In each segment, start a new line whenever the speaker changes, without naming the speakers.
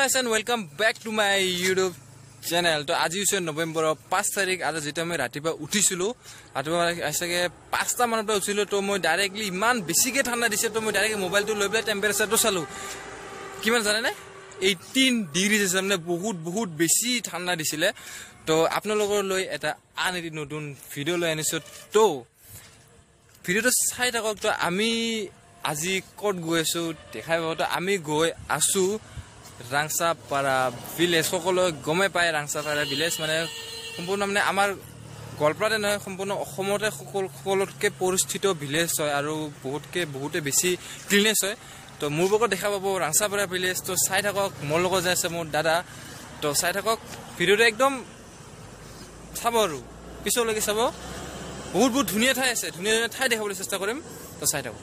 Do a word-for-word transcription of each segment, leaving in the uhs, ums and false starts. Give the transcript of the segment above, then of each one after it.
guys and welcome back to my YouTube channel. तो आज इसे नवंबर पाँच तारिख आज जेटा मैं रातिपा उठिसिलो रातिपा आसाके पाँचटा मानत उठिलो तो মই डाइरेक्टली इमान बेसिके ठंडा दिसे तो মই डाइरेक्ट मोबाइल तो লৈ পেলাই টেম্পারেচার তো চালো কিমান জানে না eighteen ডিগ্রি আছে মানে বহুত বহুত বেছি ঠান্ডা দিছিলে তো আপোনালোকৰ লৈ এটা আন এটি নতুন ভিডিও লৈ আনিছো তো ভিডিওটো চাই থাকক তো আমি আজি কত গৈছো দেখাই পাব তো আমি গৈ আছো Rangsapara village সকলো গমে পায় Rangsapara village মানে সম্পূৰ্ণ মানে আমাৰ গোৱালপাৰাতে নহয় সম্পূৰ্ণ অসমতে সকলোতকে পৰিস্থিত ভিলেজ হয় আৰু বহুতকে বহুতে বেছি ক্লিনেছ হয় তো মোৰ বকত দেখা পাব Rangsapara village তো চাই থাকক মোৰ লগত যাই আছে মোৰ দাদা তো চাই থাকক ভিডিওটো একদম চাব আৰু পিছলৈকে চাব বহুত বহুত ধুনীয়া ঠাই আছে ধুনীয়া ধুনীয়া ঠাই দেখাবলৈ চেষ্টা কৰিম তো চাই থাকক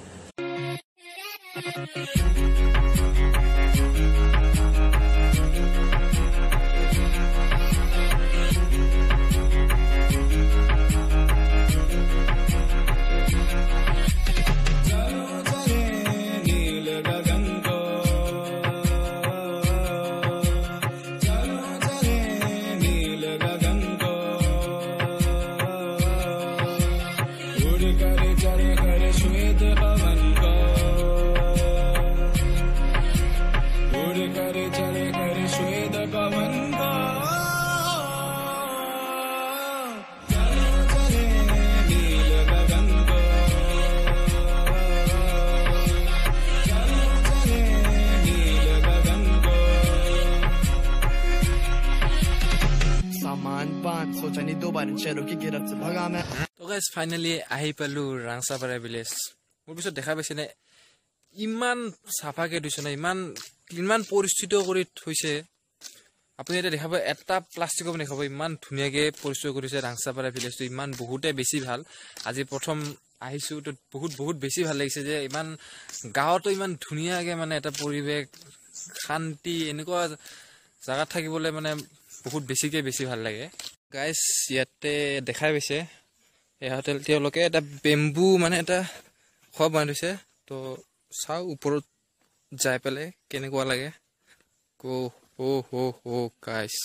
तो guys finally ahi palu Rangsapara village মোৰ পিছত দেখা পাইছে নে ইমান সাফাকে দিছে না ইমান ইমান পৰিস্থিতি কৰি থৈছে আপুনি এটা দেখাব এটা প্লাষ্টিক আপুনি দেখাব ইমান ধুনিয়াকে পৰিস্থিতি কৰিছে Rangsapara village তো ইমান বহুতে বেছি ভাল আজি প্ৰথম আহিছো তো বহুত বহুত বেছি ভাল লাগিছে যে ইমান গাঁৱতো ইমান ধুনিয়াকে মানে এটা পৰিবেশ শান্তি এনেকুৱা জায়গা থাকিবলৈ মানে বহুত বেছিকে বেছি ভাল লাগে গাইস ইয়াতে দেখাই পাইছে এই হোটেল তেওঁলোকে এটা বেম্বু মানে এটা খোৱা বনাইছে তো চাও ওপৰত যাই পেলে কেনেকুৱা লাগে কো ও হো হো গাইস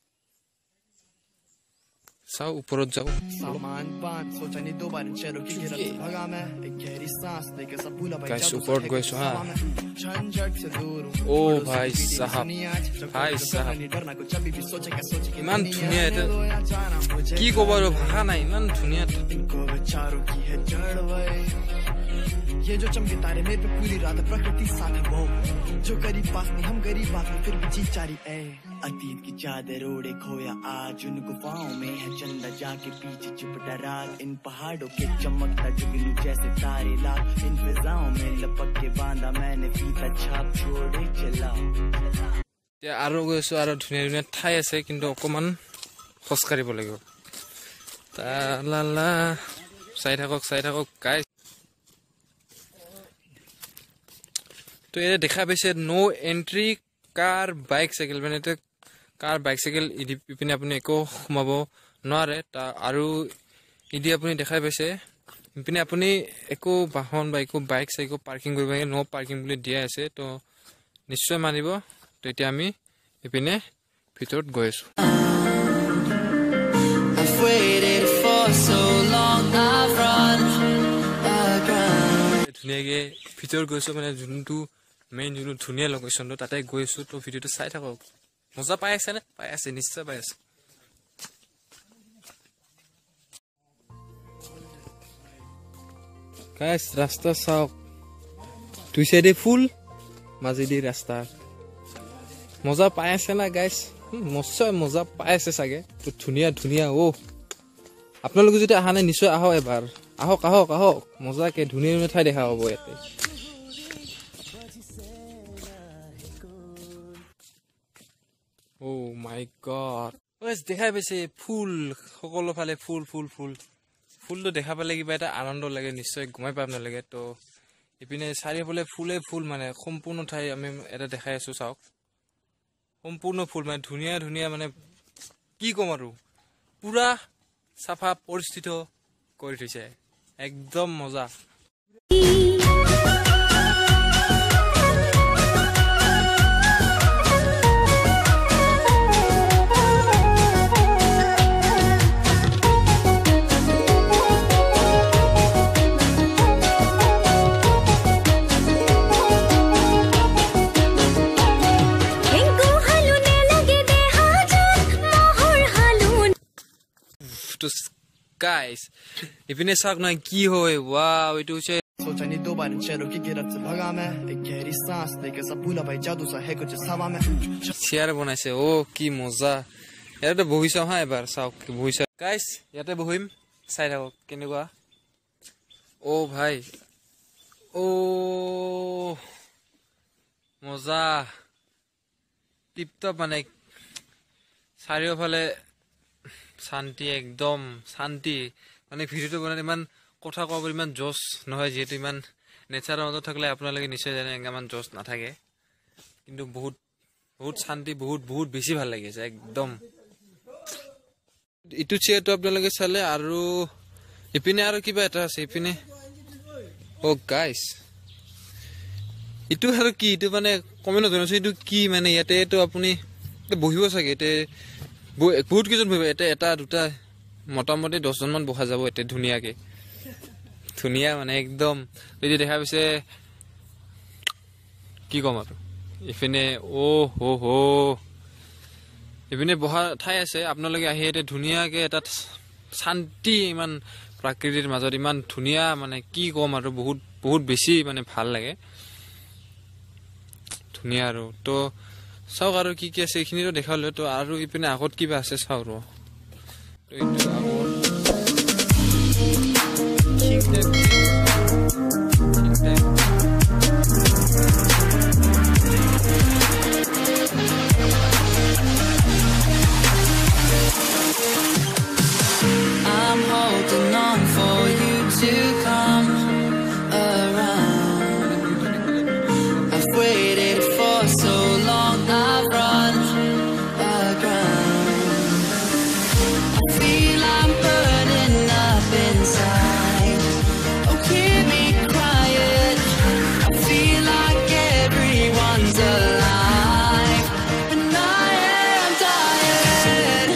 साउ ऊपर जाओ सामान बांध सोचा नहीं दो बार चलो की गिरफ्त भगा मैं एक गहरी सांस लेके सब भूला भाई गाइस ऊपर गए सो हां झंझट से दूर ओ भाई साहब भाई साहब डरना कुछ अभी भी सोचे क्या सोचे कि मन दुनिया है की कोबर भागा नहीं मन दुनिया इनको विचारों की है जड़वे ये जो चमके तारे मेरे पे पूरी रात प्रकृति साथ है वो जो करीब पास नहीं हम गरीब बात में फिर भी जी चारी ए अतीत की चादर ओढ़े खोया आज उन गुफाओं में है चंदा जाके पीछे चिपटा रात इन पहाड़ों के चमकता जुगनू जैसे तारे लाल इन फिजाओं में लपक के बांधा मैंने फीता छाप छोड़े चला या आरो গৈছো আৰু ধুনীয়া ধুনীয়া ঠাই আছে কিন্তু অকমান খোজ কাঢ়িব লাগিব তা লা লা চাই থাকক চাই থাকক গাইস तो ये देखा पाइसे no entry car bike cycle माने तो कार बाइक साइकेल इपिने আপুনি একো সোমাব নোৱাৰে তা আৰু ইদি আপুনি দেখাই পাইছে ইপিনে আপুনি একো বাহন বা একো বাইক সাইকেল পাৰ্কিং কৰিব লাগে নো পাৰ্কিং বুলি দিয়া আছে তো নিশ্চয় মানিব তো এতিয়া আমি ইপিনে ভিতৰত গৈ আছো ধুনীয়াকে ভিতৰত গৈছো মানে যোনটো মেইন যোনটো ধুনীয়া লোকেশ্যন তো তাতে গৈছো তো ভিডিওটো চাই থাকক মজা পাই আছে না পাই আছে নিশ্চয় পাই আছে গাইস ৰাস্তা চাওক দুই সাইডে ফুল মাজেদি ৰাস্তা মজা পাই আছে না গাইস নিশ্চয় মজা পাই আছে চাগে তো ধুনীয়া ধুনীয়া ও আপোনালোকে যদি আহা নাই নিশ্চয় আহক এবাৰ আহক আহক আহক মজাকে ধুনীয়া ধুনীয়া ঠাই দেখা পাব ইয়াতে ও মাই গড ওয়েস দেখাই পাইছে ফুল সকলো ফালে ফুল ফুল ফুল ফুলটো দেখা পালে কিবা এটা আনন্দ লাগে নিশ্চয় গমাই পাব নালাগে তো ইপিনে চাৰিওফালে ফুলে ফুল মানে সম্পূৰ্ণ ঠাই আমি এটা দেখাই আছো চাওক সম্পূৰ্ণ ফুল মানে ধুনীয়া ধুনীয়া মানে কি কম আৰু পুৰা সাফা পৰিস্থিতি কৰি থৈছে একদম মজা গাইস ইপিনে চাওক নহয় কি হয় ওয়াও এটো হচ্ছে
सोचा नहीं दो बार चलो की गिरफ्त से भगा मैं एक गहरी सांस लेके सब भूला भाई जादू सा है कुछ हवा में
চেয়ার বনাইছে ও কি মজা ইয়াতে বহিছো হা এবাৰ চাওক কি বহিছো গাইস ইয়াতে বহিম চাই থাকক কেনেকুৱা ও ভাই ও মজা টিপটপ মানে চাৰিওফালে শান্তি একদম শান্তি মানে ভিডিওটো বনালে ইমান কথা কোৱা ইমান জোশ নহয় যেহেতু ইমান নেচাৰৰ মাজত থাকিলে আপোনালোকে নিশ্চয় জানে ইমান জোশ নাথাকে কিন্তু বহুত বহুত শান্তি বহুত বহুত বেছি ভাল লাগিছে একদম ইটো চেয়াৰটো আপোনালোকে চালে আৰু ইপিনে আৰু কিবা এটা আছে ইপিনে ও গাইস ইটো আৰু কি ইটো মানে কমেন্ট জনাইছো ইটো কি মানে ইয়াতে তো আপুনি বহিব চাগে এতে বহুত কেইজন বহিব এতে এটা দুটা মোটামুটি দহজন মান বহা যাব এতে ধুনীয়াকে ধুনীয়া মানে একদম যদি দেখা পাইছে কি কম আৰু ইপিনে ও হো হো ইপিনে বহা ঠাই আছে আপোনালোকে আহি এতে ধুনীয়াকে এটা শান্তি ইমান প্ৰাকৃতিৰ মাজত ইমান ধুনীয়া মানে কি কম আৰু বহুত বহুত বেছি মানে ভাল লাগে ধুনীয়া আৰু তো চাওক আৰু কি কি আছে এইখিনিতো দেখালো তো আৰু ইপিনে আগত কিবা আছে চাওক ৰ তো এইটো আগত
I'm holding on for you to come around. I've waited for so long, I've run aground. I feel I'm burning up inside. Oh, keep me quiet. I feel like everyone's alive, but I am tired.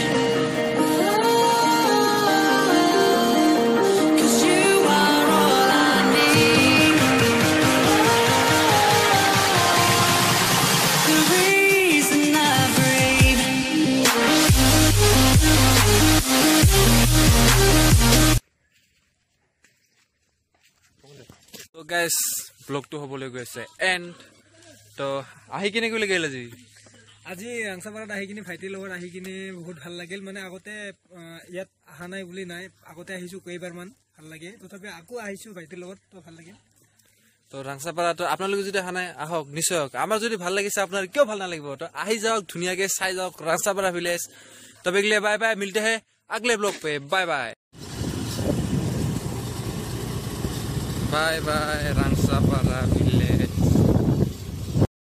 Cause you are all I need. The reason I breathe.
তো guys ব্লগটো হবলৈ গৈছে and তো আহি কিনে কইলে গেল আজি
আজি ৰাংসাপাৰাত আহি কিনে ভাইটিৰ লগত আহি কিনে বহুত ভাল লাগিল মানে আগতে ইয়াত আহা নাই বুলি নাই আগতে আহিছো কেইবাৰমান ভাল লাগে তথাপি আকৌ আহিছো ভাইটিৰ লগত তো ভাল লাগে
তো ৰাংসাপাৰা তো আপোনালোকে যদি আহা নাই আহক নিশ্চয় আমাৰ যদি ভাল লাগিছে আপোনাৰ কিয় ভাল নালাগিব তো আহি যাওক ধুনীয়াকে চাই যাওক ৰাংসাপাৰা ভিলেজ তবে গলে বাই বাই মিলতে हैं अगले ब्लॉग पे बाय बाय बाय बाय रांसापारा